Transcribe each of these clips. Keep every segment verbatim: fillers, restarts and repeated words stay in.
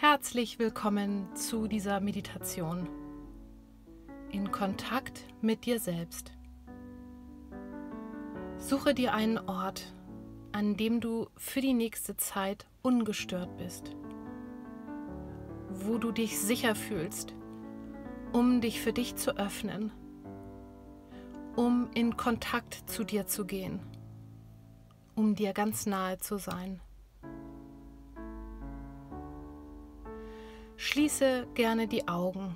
Herzlich willkommen zu dieser Meditation in Kontakt mit dir selbst. Suche dir einen Ort, an dem du für die nächste Zeit ungestört bist, wo du dich sicher fühlst, um dich für dich zu öffnen, um in Kontakt zu dir zu gehen, um dir ganz nahe zu sein. Schließe gerne die Augen.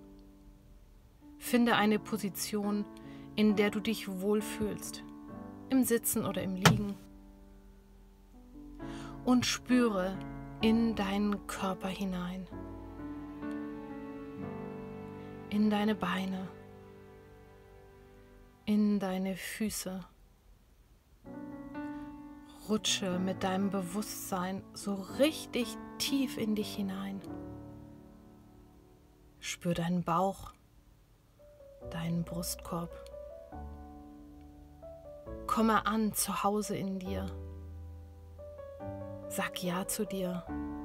Finde eine Position, in der du dich wohlfühlst, im Sitzen oder im Liegen. Und spüre in deinen Körper hinein, in deine Beine, in deine Füße. Rutsche mit deinem Bewusstsein so richtig tief in dich hinein. Spür deinen Bauch, deinen Brustkorb. Komme an zu Hause in dir. Sag Ja zu dir.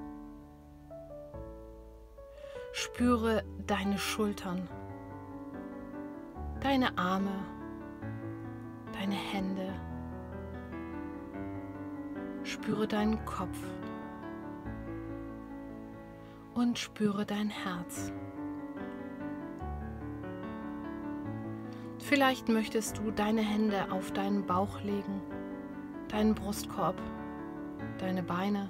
Spüre deine Schultern, deine Arme, deine Hände. Spüre deinen Kopf und spüre dein Herz. Vielleicht möchtest du deine Hände auf deinen Bauch legen, deinen Brustkorb, deine Beine,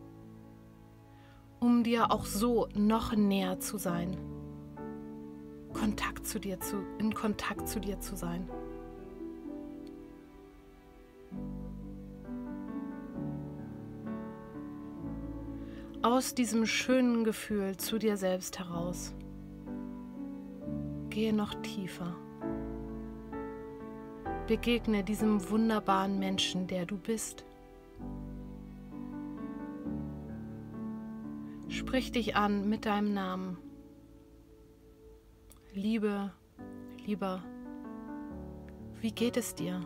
um dir auch so noch näher zu sein, Kontakt zu dir zu, in Kontakt zu dir zu sein. Aus diesem schönen Gefühl zu dir selbst heraus. Gehe noch tiefer. Begegne diesem wunderbaren Menschen, der du bist. Sprich dich an mit deinem Namen. Liebe, lieber, wie geht es dir?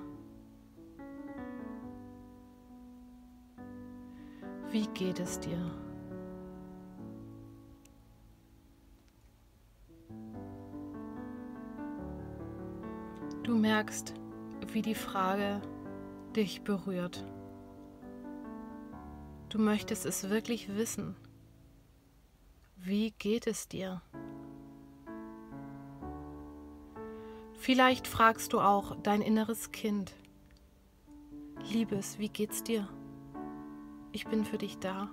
Wie geht es dir? Du merkst, wie die Frage dich berührt. Du möchtest es wirklich wissen. Wie geht es dir? Vielleicht fragst du auch dein inneres Kind. Liebes, wie geht's dir? Ich bin für dich da.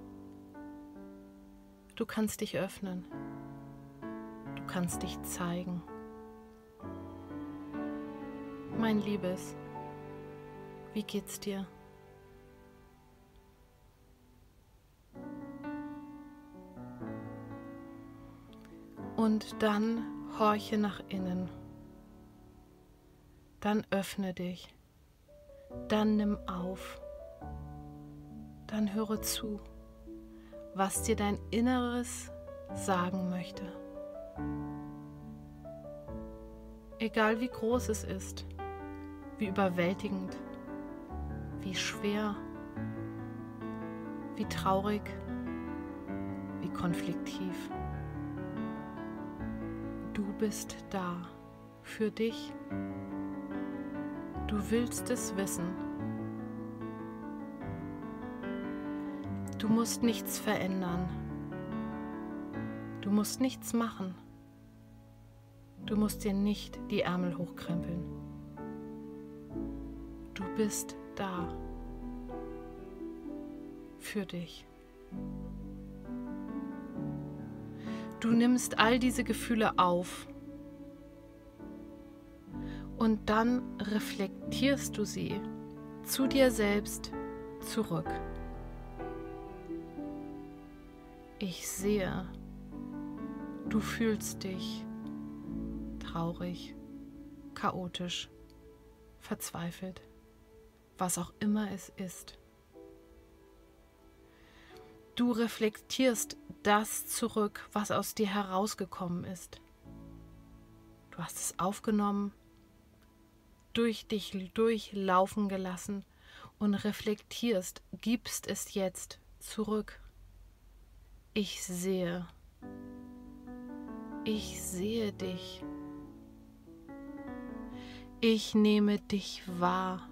Du kannst dich öffnen. Du kannst dich zeigen. Mein Liebes, wie geht's dir? Und dann horche nach innen. Dann öffne dich. Dann nimm auf. Dann höre zu, was dir dein Inneres sagen möchte. Egal wie groß es ist, wie überwältigend, wie schwer, wie traurig, wie konfliktiv. Du bist da für dich. Du willst es wissen. Du musst nichts verändern. Du musst nichts machen. Du musst dir nicht die Ärmel hochkrempeln. Du bist da für dich. Du nimmst all diese Gefühle auf und dann reflektierst du sie zu dir selbst zurück. Ich sehe, du fühlst dich traurig, chaotisch, verzweifelt. Was auch immer es ist. Du reflektierst das zurück, was aus dir herausgekommen ist. Du hast es aufgenommen, durch dich durchlaufen gelassen und reflektierst, gibst es jetzt zurück. Ich sehe. Ich sehe dich. Ich nehme dich wahr.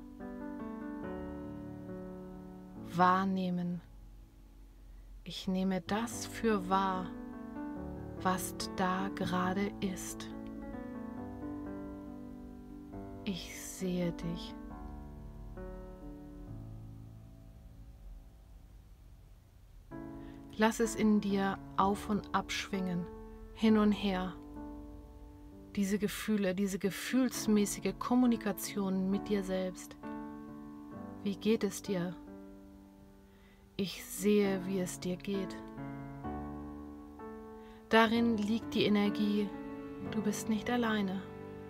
Wahrnehmen. Ich nehme das für wahr, was da gerade ist. Ich sehe dich. Lass es in dir auf und ab schwingen, hin und her. Diese Gefühle, diese gefühlsmäßige Kommunikation mit dir selbst. Wie geht es dir? Ich sehe, wie es dir geht. Darin liegt die Energie, du bist nicht alleine.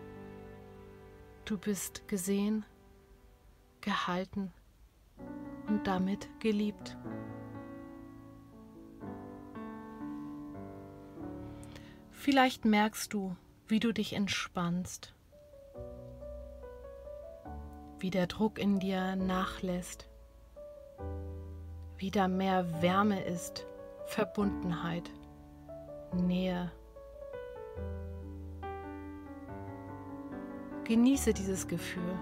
Du bist gesehen, gehalten und damit geliebt. Vielleicht merkst du, wie du dich entspannst, wie der Druck in dir nachlässt, wie da mehr Wärme ist, Verbundenheit, Nähe. Genieße dieses Gefühl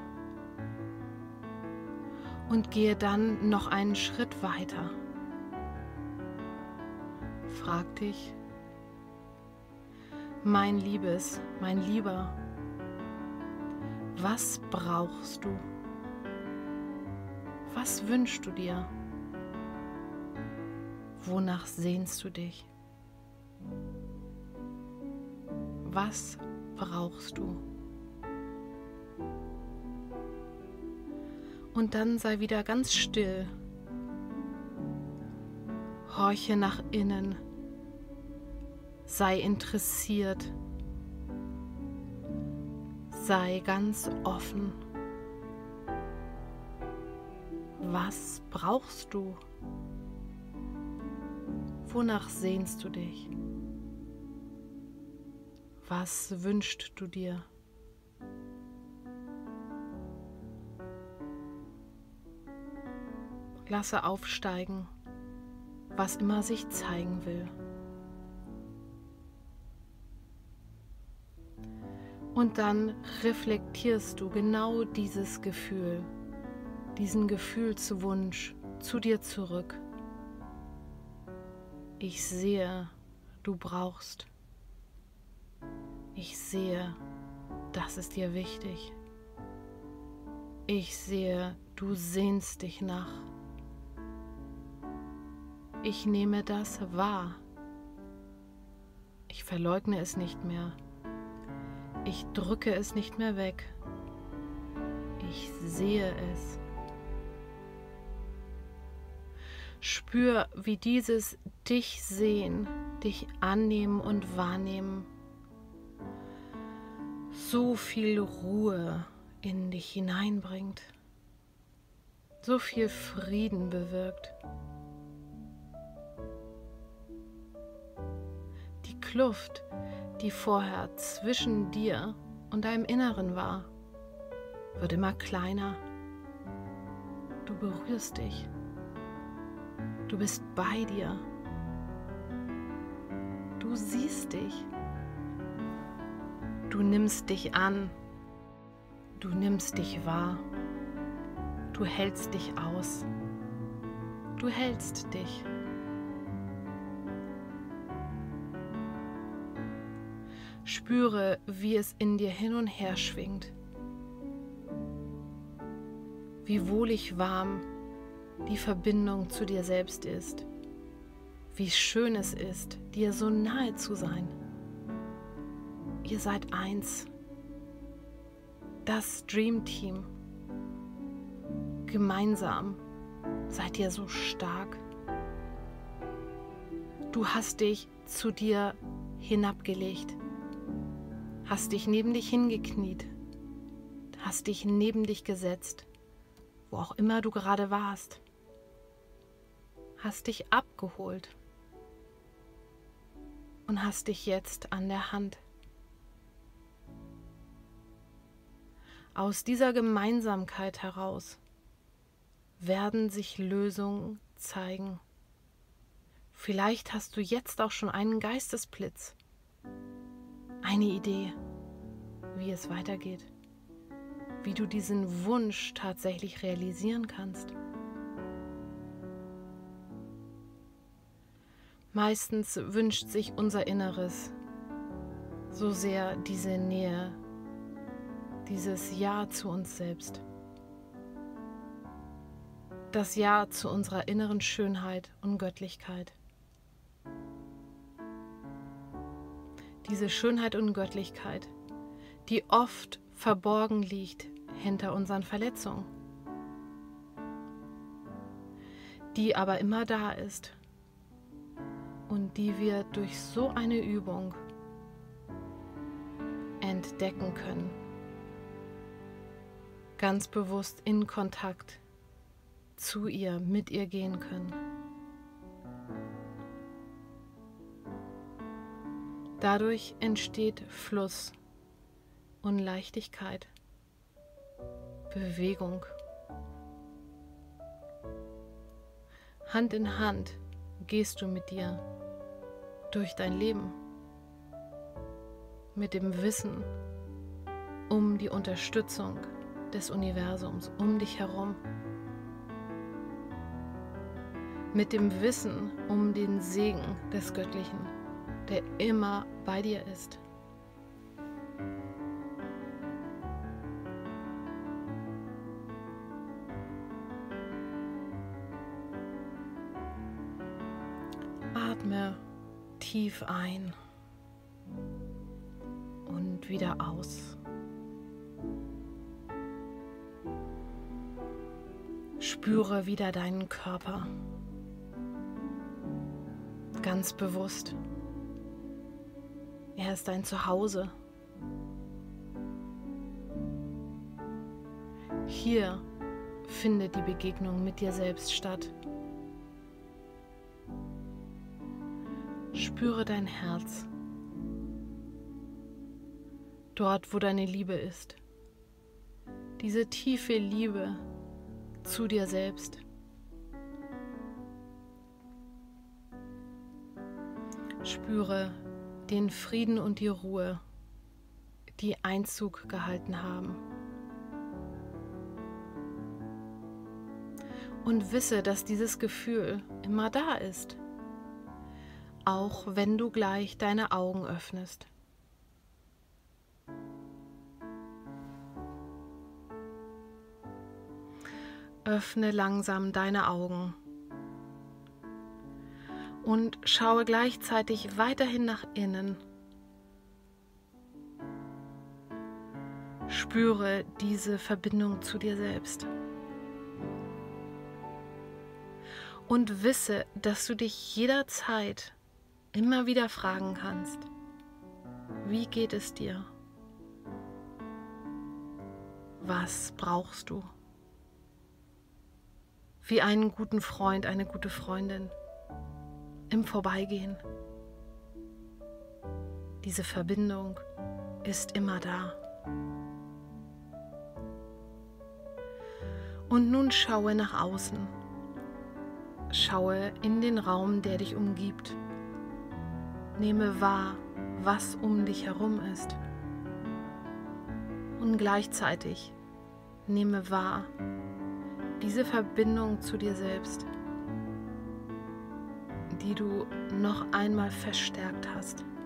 und gehe dann noch einen Schritt weiter. Frag dich, mein Liebes, mein Lieber, was brauchst du? Was wünschst du dir? Wonach sehnst du dich? Was brauchst du? Und dann sei wieder ganz still. Horche nach innen. Sei interessiert. Sei ganz offen. Was brauchst du? Wonach sehnst du dich? Was wünschst du dir? Lasse aufsteigen, was immer sich zeigen will. Und dann reflektierst du genau dieses Gefühl, diesen Gefühlswunsch zu dir zurück. Ich sehe, du brauchst. Ich sehe, das ist dir wichtig. Ich sehe, du sehnst dich nach. Ich nehme das wahr. Ich verleugne es nicht mehr. Ich drücke es nicht mehr weg. Ich sehe es. Spür, wie dieses dich sehen, dich annehmen und wahrnehmen so viel Ruhe in dich hineinbringt, so viel Frieden bewirkt. Die Kluft, die vorher zwischen dir und deinem Inneren war, wird immer kleiner. Du berührst dich. Du bist bei dir. Du siehst dich. Du nimmst dich an. Du nimmst dich wahr. Du hältst dich aus. Du hältst dich. Spüre, wie es in dir hin und her schwingt. Wie wohlig warm die Verbindung zu dir selbst ist. Wie schön es ist, dir so nahe zu sein. Ihr seid eins. Das Dream Team. Gemeinsam seid ihr so stark. Du hast dich zu dir hinabgelegt. Hast dich neben dich hingekniet. Hast dich neben dich gesetzt. Wo auch immer du gerade warst. Hast dich abgeholt. Und hast dich jetzt an der Hand. Aus dieser Gemeinsamkeit heraus werden sich Lösungen zeigen. Vielleicht hast du jetzt auch schon einen Geistesblitz, eine Idee, wie es weitergeht, wie du diesen Wunsch tatsächlich realisieren kannst. Meistens wünscht sich unser Inneres so sehr diese Nähe, dieses Ja zu uns selbst. Das Ja zu unserer inneren Schönheit und Göttlichkeit. Diese Schönheit und Göttlichkeit, die oft verborgen liegt hinter unseren Verletzungen, die aber immer da ist und die wir durch so eine Übung entdecken können, ganz bewusst in Kontakt zu ihr, mit ihr gehen können. Dadurch entsteht Fluss und Leichtigkeit, Bewegung. Hand in Hand gehst du mit dir durch dein Leben, mit dem Wissen um die Unterstützung des Universums um dich herum, mit dem Wissen um den Segen des Göttlichen, der immer bei dir ist. Atme tief ein und wieder aus. Spüre wieder deinen Körper, ganz bewusst. Er ist dein Zuhause. Hier findet die Begegnung mit dir selbst statt. Spüre dein Herz. Dort, wo deine Liebe ist. Diese tiefe Liebe zu dir selbst. Spüre den Frieden und die Ruhe, die Einzug gehalten haben. Und wisse, dass dieses Gefühl immer da ist, auch wenn du gleich deine Augen öffnest. Öffne langsam deine Augen und schaue gleichzeitig weiterhin nach innen. Spüre diese Verbindung zu dir selbst. Und wisse, dass du dich jederzeit immer wieder fragen kannst, wie geht es dir? Was brauchst du? Wie einen guten Freund, eine gute Freundin im Vorbeigehen. Diese Verbindung ist immer da. Und nun schaue nach außen. Schaue in den Raum, der dich umgibt. Nehme wahr, was um dich herum ist. Und gleichzeitig nehme wahr, diese Verbindung zu dir selbst, die du noch einmal verstärkt hast.